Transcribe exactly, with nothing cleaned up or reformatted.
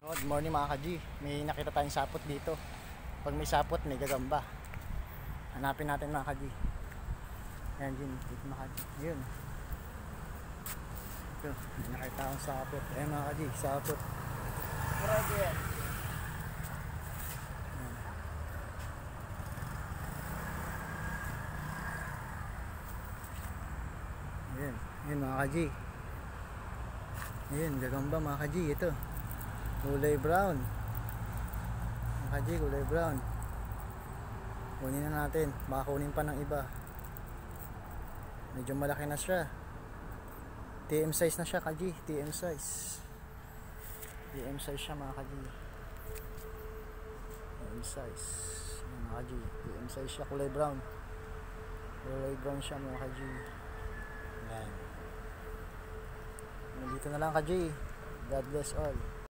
Good morning mga ka-G. May nakita tayong sapot dito. Pag may sapot, may gagamba. Hanapin natin mga ka-G. Ayan din, dito mga ka-G. Ayun. Ito, may nakita akong sapot. Ayan mga ka-G, sapot. Grabe yan. Ayan, ayan mga ka-G. Ayan, gagamba mga ka-G. Ito, kulay brown. Mga ka-G, kulay brown. Kunin na natin, baka kunin pa ng iba. Medyo malaki na siya. T M size na siya ka-G, T M size. T M size siya mga ka-G. T M size. Ayan mga ka-G, T M size siya, kulay brown. Kulay brown siya mga ka-G. Ayan. Nandito na lang ka-G. God bless all.